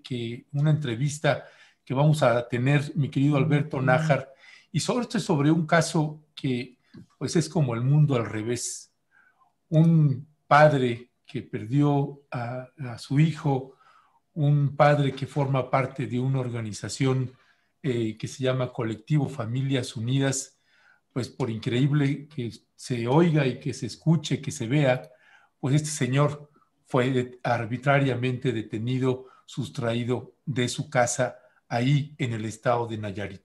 una entrevista que vamos a tener, mi querido Alberto Nájar, y sobre un caso que pues es como el mundo al revés. Un padre que perdió a su hijo, un padre que forma parte de una organización que se llama Colectivo Familias Unidas, pues por increíble que se oiga y que se escuche, que se vea, pues este señor fue arbitrariamente detenido, sustraído de su casa ahí en el estado de Nayarit.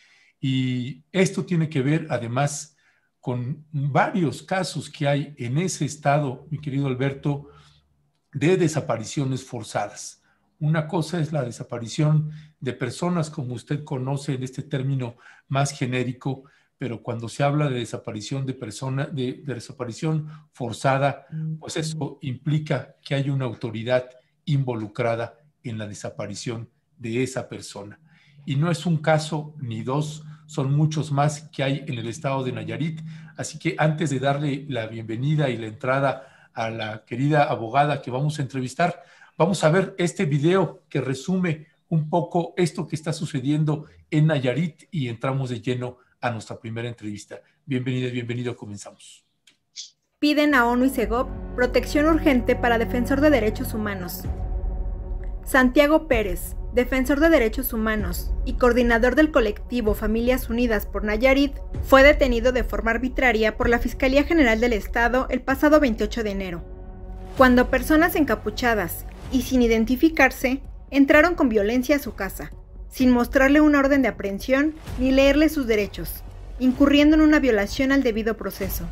Y esto tiene que ver además con varios casos que hay en ese estado, mi querido Alberto, de desapariciones forzadas. Una cosa es la desaparición de personas, como usted conoce en este término más genérico, pero cuando se habla de desaparición de personas, de desaparición forzada, pues eso implica que hay una autoridad involucrada en la desaparición de esa persona. Y no es un caso ni dos, son muchos más que hay en el estado de Nayarit. Así que antes de darle la bienvenida y la entrada a la querida abogada que vamos a entrevistar, vamos a ver este video que resume un poco esto que está sucediendo en Nayarit y entramos de lleno a nuestra primera entrevista. Bienvenida y bienvenido, comenzamos. Piden a ONU y Segov protección urgente para defensor de derechos humanos. Santiago Pérez, defensor de derechos humanos y coordinador del colectivo Familias Unidas por Nayarit, fue detenido de forma arbitraria por la Fiscalía General del Estado el pasado 28 de enero, cuando personas encapuchadas y sin identificarse entraron con violencia a su casa, sin mostrarle una orden de aprehensión ni leerle sus derechos, incurriendo en una violación al debido proceso.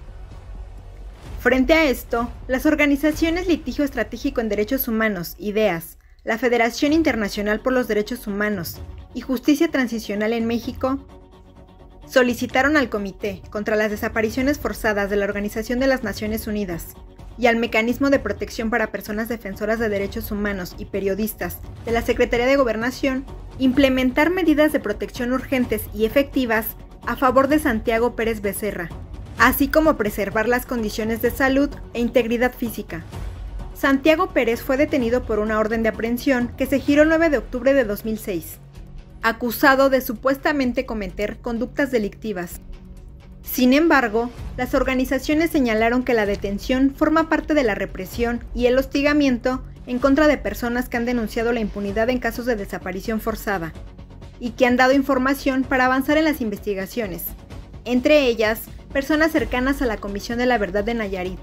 Frente a esto, las organizaciones Litigio Estratégico en Derechos Humanos, IDEAS, la Federación Internacional por los Derechos Humanos y Justicia Transicional en México solicitaron al Comité contra las Desapariciones Forzadas de la Organización de las Naciones Unidas y al Mecanismo de Protección para Personas Defensoras de Derechos Humanos y Periodistas de la Secretaría de Gobernación implementar medidas de protección urgentes y efectivas a favor de Santiago Pérez Becerra, así como preservar las condiciones de salud e integridad física. Santiago Pérez fue detenido por una orden de aprehensión que se giró el 9 de octubre de 2006, acusado de supuestamente cometer conductas delictivas. Sin embargo, las organizaciones señalaron que la detención forma parte de la represión y el hostigamiento en contra de personas que han denunciado la impunidad en casos de desaparición forzada y que han dado información para avanzar en las investigaciones, entre ellas, personas cercanas a la Comisión de la Verdad de Nayarit.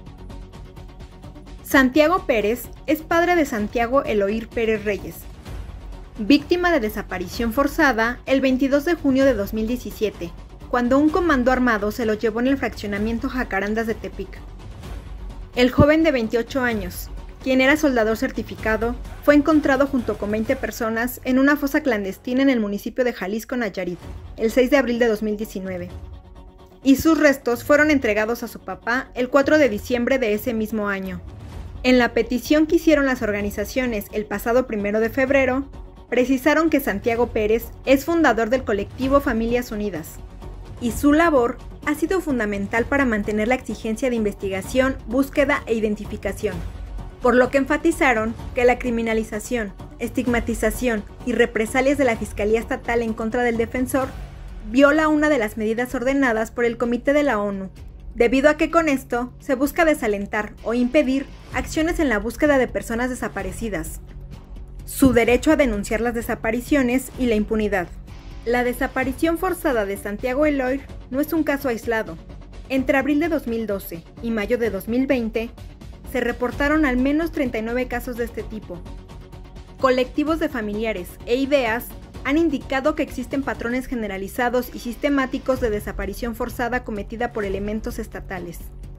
Santiago Pérez es padre de Santiago Eloir Pérez Reyes, víctima de desaparición forzada el 22 de junio de 2017, cuando un comando armado se lo llevó en el fraccionamiento Jacarandas de Tepic. El joven de 28 años, quien era soldador certificado, fue encontrado junto con 20 personas en una fosa clandestina en el municipio de Jalisco, Nayarit, el 6 de abril de 2019. Y sus restos fueron entregados a su papá el 4 de diciembre de ese mismo año. En la petición que hicieron las organizaciones el pasado 1 de febrero, precisaron que Santiago Pérez es fundador del colectivo Familias Unidas, y su labor ha sido fundamental para mantener la exigencia de investigación, búsqueda e identificación, por lo que enfatizaron que la criminalización, estigmatización y represalias de la Fiscalía Estatal en contra del defensor viola una de las medidas ordenadas por el Comité de la ONU, debido a que con esto se busca desalentar o impedir acciones en la búsqueda de personas desaparecidas, su derecho a denunciar las desapariciones y la impunidad. La desaparición forzada de Santiago Eloir no es un caso aislado. Entre abril de 2012 y mayo de 2020, se reportaron al menos 39 casos de este tipo. Colectivos de familiares e IDEAS han indicado que existen patrones generalizados y sistemáticos de desaparición forzada cometida por elementos estatales.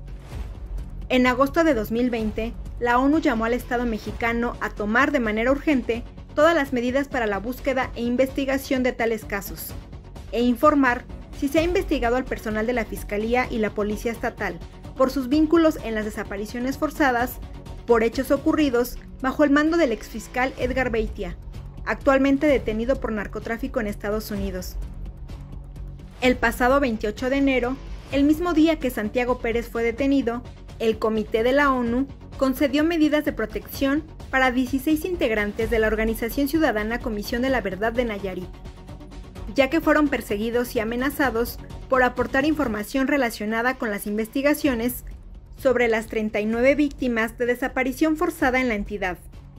En agosto de 2020, la ONU llamó al Estado mexicano a tomar de manera urgente todas las medidas para la búsqueda e investigación de tales casos, e informar si se ha investigado al personal de la Fiscalía y la Policía Estatal por sus vínculos en las desapariciones forzadas por hechos ocurridos bajo el mando del exfiscal Edgar Beitia, actualmente detenido por narcotráfico en Estados Unidos. El pasado 28 de enero, el mismo día que Santiago Pérez fue detenido, el Comité de la ONU concedió medidas de protección para 16 integrantes de la organización ciudadana Comisión de la Verdad de Nayarit, ya que fueron perseguidos y amenazados por aportar información relacionada con las investigaciones sobre las 39 víctimas de desaparición forzada en la entidad.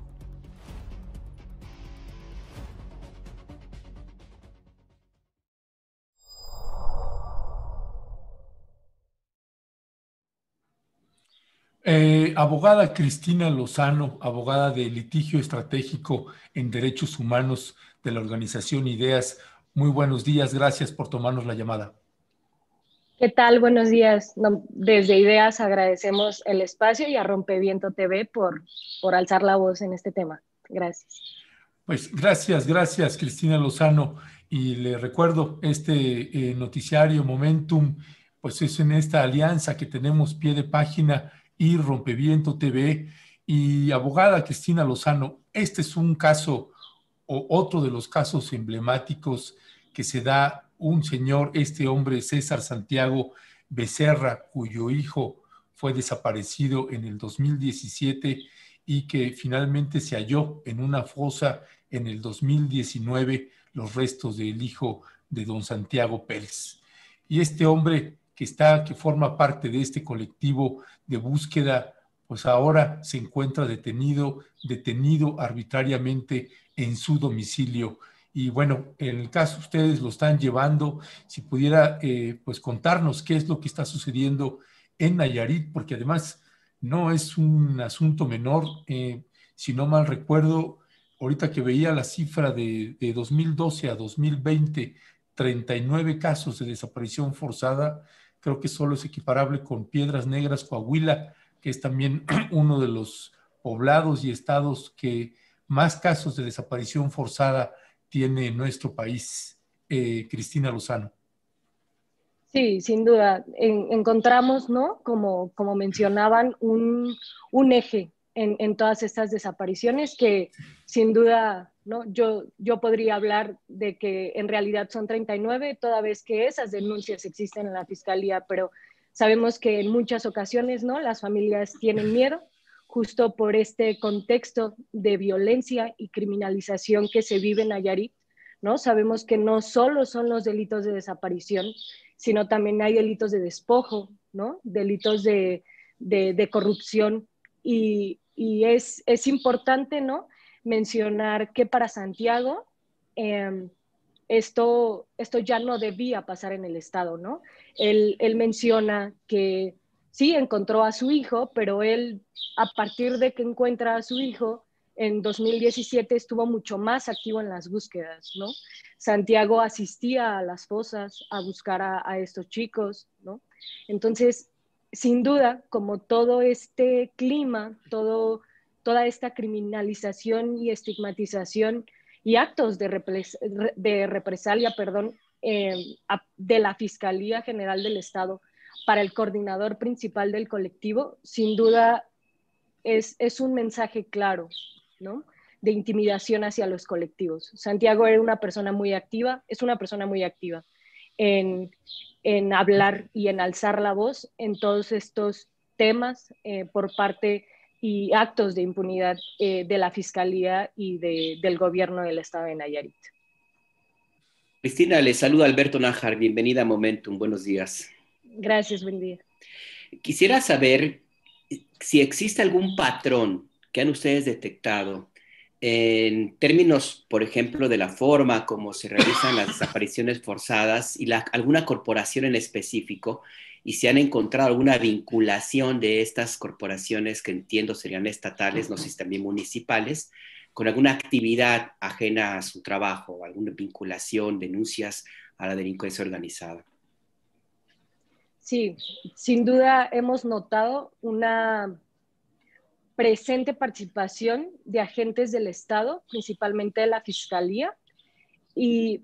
Abogada Cristina Lozano, abogada de litigio estratégico en derechos humanos de la organización IDEAS, muy buenos días, gracias por tomarnos la llamada. ¿Qué tal? Buenos días. Desde IDEAS agradecemos el espacio y a Rompeviento TV por alzar la voz en este tema. Gracias. Pues gracias Cristina Lozano. Y le recuerdo, este noticiario Momentum, pues es en esta alianza que tenemos pie de página y Rompeviento TV. Y abogada Cristina Lozano, este es un caso o otro de los casos emblemáticos que se da un señor, este hombre César Santiago Becerra, cuyo hijo fue desaparecido en el 2017 y que finalmente se halló en una fosa en el 2019 los restos del hijo de don Santiago Pérez. Y este hombre que forma parte de este colectivo de búsqueda, pues ahora se encuentra detenido arbitrariamente en su domicilio. Y bueno, en el caso ustedes lo están llevando, si pudiera pues contarnos qué es lo que está sucediendo en Nayarit, porque además no es un asunto menor, si no mal recuerdo, ahorita que veía la cifra de 2012 a 2020, 39 casos de desaparición forzada, creo que solo es equiparable con Piedras Negras, Coahuila, que es también uno de los poblados y estados que más casos de desaparición forzada tiene en nuestro país. Cristina Lozano. Sí, sin duda. Encontramos, ¿no? Como mencionaban, un eje en todas estas desapariciones que sin duda, ¿no? Yo podría hablar de que en realidad son 39, toda vez que esas denuncias existen en la Fiscalía, pero sabemos que en muchas ocasiones, ¿no? Las familias tienen miedo justo por este contexto de violencia y criminalización que se vive en Nayarit, ¿no? Sabemos que no solo son los delitos de desaparición, sino también hay delitos de despojo, ¿no? Delitos de corrupción. Y es importante, ¿no? Mencionar que para Santiago esto ya no debía pasar en el Estado, ¿no? Él menciona que sí encontró a su hijo, pero él, a partir de que encuentra a su hijo, en 2017 estuvo mucho más activo en las búsquedas, ¿no? Santiago asistía a las fosas a buscar a estos chicos, ¿no? Entonces, sin duda, como todo este clima, toda esta criminalización y estigmatización y actos de represalia, de la Fiscalía General del Estado para el coordinador principal del colectivo, sin duda es un mensaje claro, ¿no? De intimidación hacia los colectivos. Santiago era una persona muy activa, es una persona muy activa en hablar y en alzar la voz en todos estos temas por parte y actos de impunidad de la Fiscalía y del gobierno del Estado de Nayarit. Cristina, le saluda Alberto Nájar, bienvenida a Momentum, buenos días. Gracias, buen día. Quisiera saber si existe algún patrón que han ustedes detectado en términos, por ejemplo, de la forma como se realizan las desapariciones forzadas y alguna corporación en específico, y si han encontrado alguna vinculación de estas corporaciones que entiendo serían estatales, no sé si también municipales, con alguna actividad ajena a su trabajo, alguna vinculación, denuncias a la delincuencia organizada. Sí, sin duda hemos notado una presente participación de agentes del Estado, principalmente de la Fiscalía, y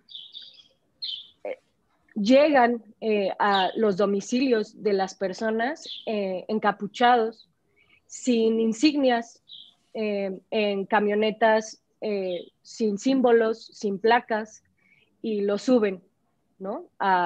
llegan a los domicilios de las personas encapuchados, sin insignias, en camionetas sin símbolos, sin placas, y lo suben, ¿no?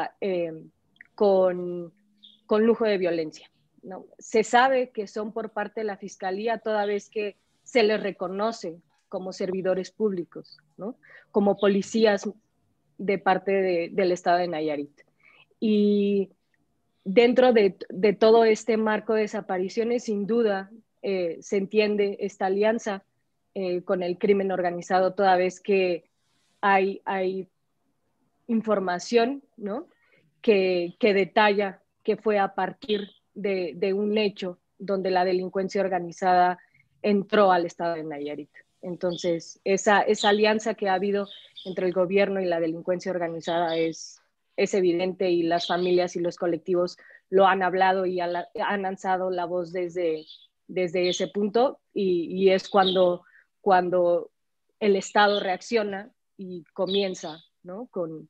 Con lujo de violencia, ¿no? Se sabe que son por parte de la Fiscalía, toda vez que se les reconoce como servidores públicos, ¿no? Como policías de parte del estado de Nayarit. Y dentro de todo este marco de desapariciones, sin duda, se entiende esta alianza con el crimen organizado, toda vez que hay información, ¿no? que detalla que fue a partir de un hecho donde la delincuencia organizada entró al estado de Nayarit. Entonces, esa alianza que ha habido entre el gobierno y la delincuencia organizada es evidente, y las familias y los colectivos lo han hablado y han alzado la voz desde ese punto, y es cuando el Estado reacciona y comienza, ¿no? con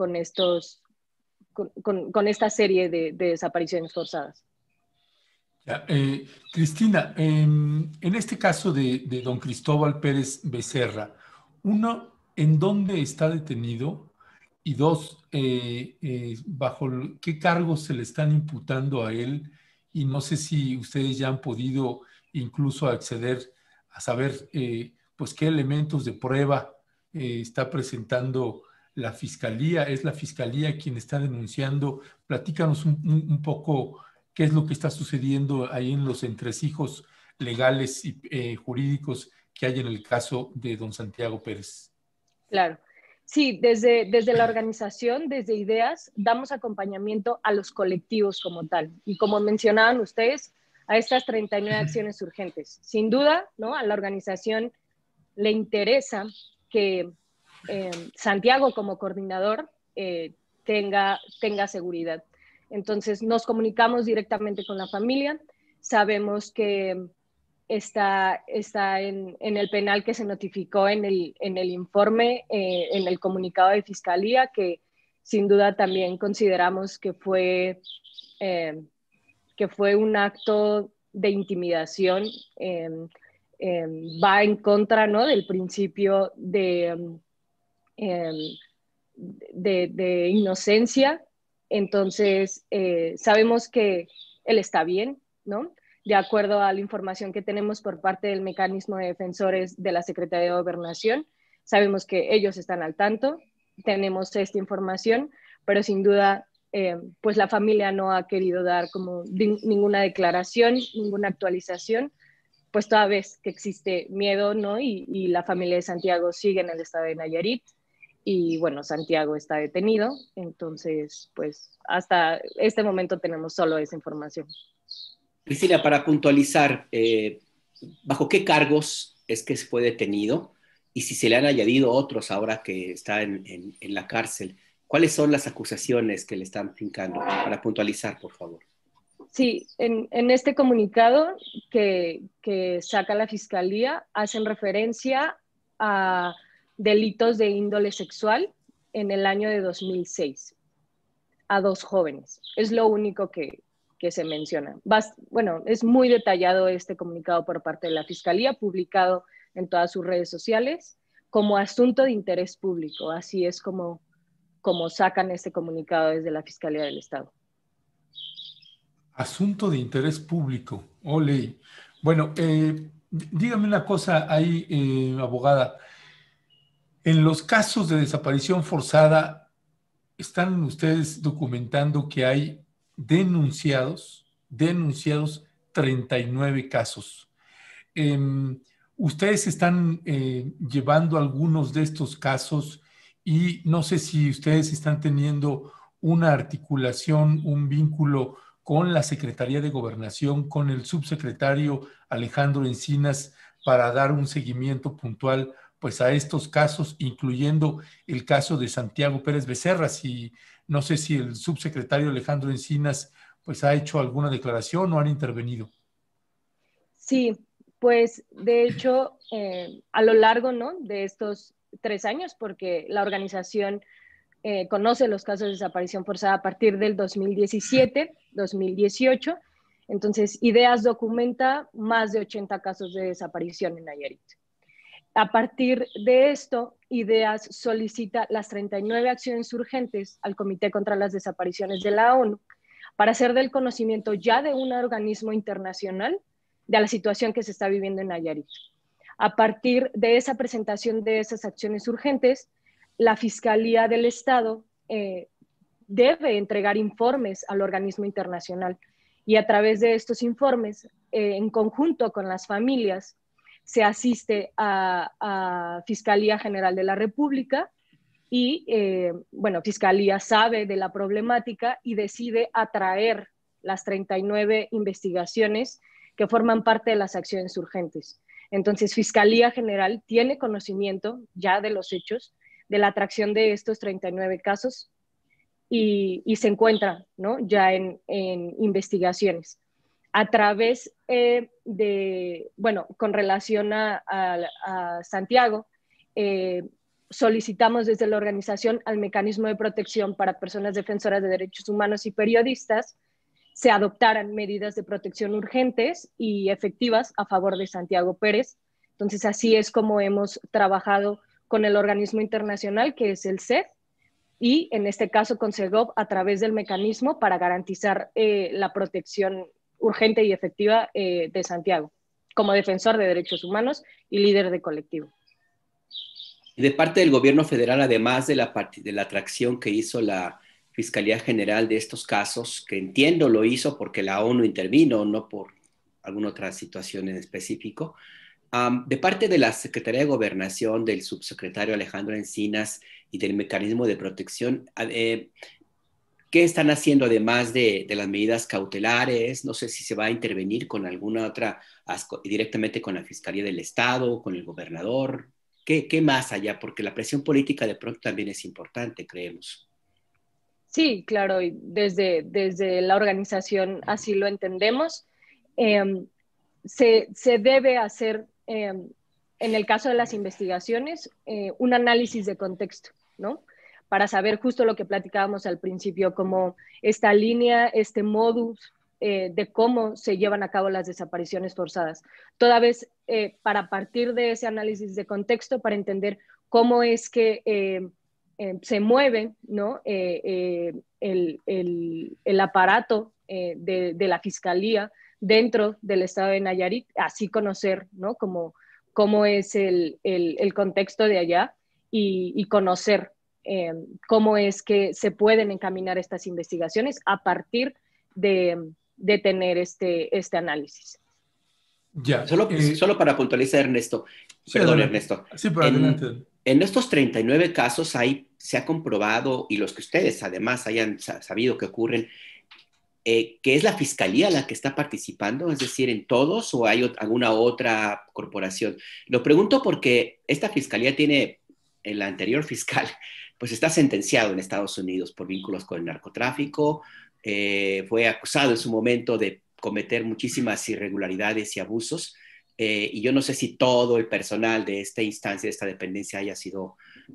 esta serie de desapariciones forzadas. Ya, Cristina, en este caso de don Cristóbal Pérez Becerra, uno, ¿en dónde está detenido? Y dos, ¿bajo qué cargos se le están imputando a él? Y no sé si ustedes ya han podido incluso acceder a saber pues qué elementos de prueba está presentando la fiscalía. ¿Es la fiscalía quien está denunciando? Platícanos un poco qué es lo que está sucediendo ahí en los entresijos legales y jurídicos que hay en el caso de don Santiago Pérez. Claro. Sí, desde la organización, desde Ideas, damos acompañamiento a los colectivos como tal. Y como mencionaban ustedes, a estas 39 acciones urgentes. Sin duda, ¿no? A la organización le interesa que Santiago como coordinador tenga seguridad. Entonces nos comunicamos directamente con la familia, sabemos que está en el penal que se notificó en el informe, en el comunicado de fiscalía, que sin duda también consideramos que fue un acto de intimidación, va en contra, ¿no? del principio de inocencia. Entonces, sabemos que él está bien, ¿no? De acuerdo a la información que tenemos por parte del mecanismo de defensores de la Secretaría de Gobernación, sabemos que ellos están al tanto, tenemos esta información, pero sin duda, pues la familia no ha querido dar como ninguna declaración, ninguna actualización, pues toda vez que existe miedo, ¿no? Y la familia de Santiago sigue en el estado de Nayarit, y bueno, Santiago está detenido, entonces pues hasta este momento tenemos solo esa información. Cristina, para puntualizar, ¿bajo qué cargos es que fue detenido? Y si se le han añadido otros ahora que está en la cárcel, ¿cuáles son las acusaciones que le están fincando? Para puntualizar, por favor. Sí, en este comunicado que saca la Fiscalía hacen referencia a delitos de índole sexual en el año de 2006 a 2 jóvenes. Es lo único que se menciona. Bueno, es muy detallado este comunicado por parte de la Fiscalía, publicado en todas sus redes sociales, como asunto de interés público. Así es como sacan este comunicado desde la Fiscalía del Estado. Asunto de interés público. Ole. Bueno, dígame una cosa ahí, abogada. En los casos de desaparición forzada, ¿están ustedes documentando que hay denunciados 39 casos? Ustedes están llevando algunos de estos casos y no sé si ustedes están teniendo una articulación, un vínculo con la Secretaría de Gobernación, con el subsecretario Alejandro Encinas, para dar un seguimiento puntual pues a estos casos, incluyendo el caso de Santiago Pérez Becerra. Si, no sé si el subsecretario Alejandro Encinas pues ha hecho alguna declaración o han intervenido. Sí, pues de hecho, a lo largo, ¿no? de estos 3 años, porque la organización conoce los casos de desaparición forzada a partir del 2017, 2018. Entonces, Ideas documenta más de 80 casos de desaparición en Nayarit. A partir de esto, Ideas solicita las 39 acciones urgentes al Comité contra las Desapariciones de la ONU para hacer del conocimiento ya de un organismo internacional de la situación que se está viviendo en Nayarit. A partir de esa presentación de esas acciones urgentes, la Fiscalía del Estado debe entregar informes al organismo internacional y a través de estos informes, en conjunto con las familias, se asiste a Fiscalía General de la República y, bueno, Fiscalía sabe de la problemática y decide atraer las 39 investigaciones que forman parte de las acciones urgentes. Entonces, Fiscalía General tiene conocimiento ya de los hechos, de la atracción de estos 39 casos y se encuentra, ¿no?, ya en investigaciones. A través bueno, con relación a Santiago, solicitamos desde la organización al mecanismo de protección para personas defensoras de derechos humanos y periodistas se adoptaran medidas de protección urgentes y efectivas a favor de Santiago Pérez. Entonces, así es como hemos trabajado con el organismo internacional, que es el CED, y en este caso con CEGOV a través del mecanismo para garantizar la protección urgente y efectiva de Santiago, como defensor de derechos humanos y líder de colectivo. De parte del gobierno federal, además de la atracción que hizo la Fiscalía General de estos casos, que entiendo lo hizo porque la ONU intervino, no por alguna otra situación en específico, de parte de la Secretaría de Gobernación, del subsecretario Alejandro Encinas y del mecanismo de protección, ¿qué están haciendo además de las medidas cautelares? No sé si se va a intervenir con alguna otra, directamente con la Fiscalía del Estado, con el gobernador. ¿Qué más allá? Porque la presión política de pronto también es importante, creemos. Sí, claro, y desde la organización así lo entendemos. Se debe hacer, en el caso de las investigaciones, un análisis de contexto, ¿no?, para saber justo lo que platicábamos al principio, como esta línea, este modus de cómo se llevan a cabo las desapariciones forzadas. Toda vez para partir de ese análisis de contexto, para entender cómo es que se mueve, ¿no?, el aparato de la Fiscalía dentro del estado de Nayarit, así conocer, ¿no?, cómo es el contexto de allá y conocer cómo es que se pueden encaminar estas investigaciones a partir de tener este análisis. Ya. Solo para puntualizar, Ernesto. Sí, Perdón, adelante. Ernesto. Sí, pero adelante. En estos 39 casos se ha comprobado, y los que ustedes además hayan sabido que ocurren, que es la Fiscalía la que está participando, es decir, ¿en todos o hay alguna otra corporación? Lo pregunto porque esta Fiscalía tiene, el anterior fiscal, pues está sentenciado en Estados Unidos por vínculos con el narcotráfico, fue acusado en su momento de cometer muchísimas irregularidades y abusos, y yo no sé si todo el personal de esta instancia, de esta dependencia haya sido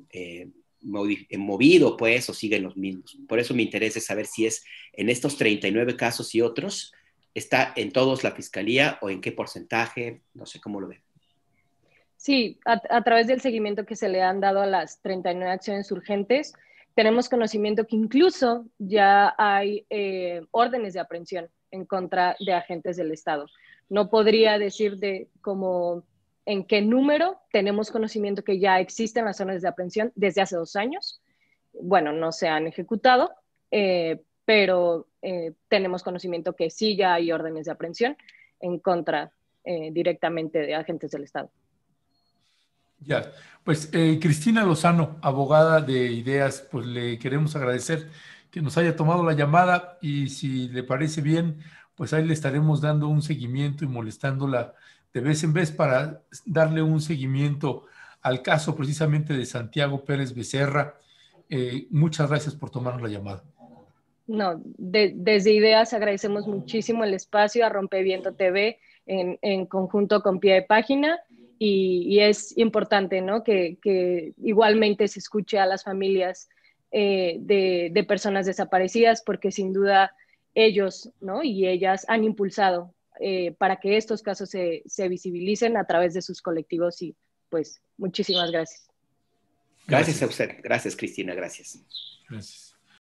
movido, pues, o siguen los mismos. Por eso me interesa saber si es en estos 39 casos y otros, ¿está en todos la Fiscalía o en qué porcentaje? No sé cómo lo ven. Sí, a través del seguimiento que se le han dado a las 39 acciones urgentes, tenemos conocimiento que incluso ya hay órdenes de aprehensión en contra de agentes del Estado. No podría decir como en qué número. Tenemos conocimiento que ya existen las órdenes de aprehensión desde hace 2 años. Bueno, no se han ejecutado, pero tenemos conocimiento que sí ya hay órdenes de aprehensión en contra directamente de agentes del Estado. Ya, pues Cristina Lozano, abogada de IDEAS, pues le queremos agradecer que nos haya tomado la llamada y si le parece bien, pues ahí le estaremos dando un seguimiento y molestándola de vez en vez para darle un seguimiento al caso precisamente de Santiago Pérez Becerra. Muchas gracias por tomarnos la llamada. No, desde IDEAS agradecemos muchísimo el espacio a Rompeviento TV en conjunto con Pie de Página. Y es importante, ¿no?, que igualmente se escuche a las familias de personas desaparecidas, porque sin duda ellos, ¿no?, y ellas han impulsado para que estos casos se visibilicen a través de sus colectivos y pues muchísimas gracias. Gracias a usted. Gracias, Cristina. Gracias. Gracias.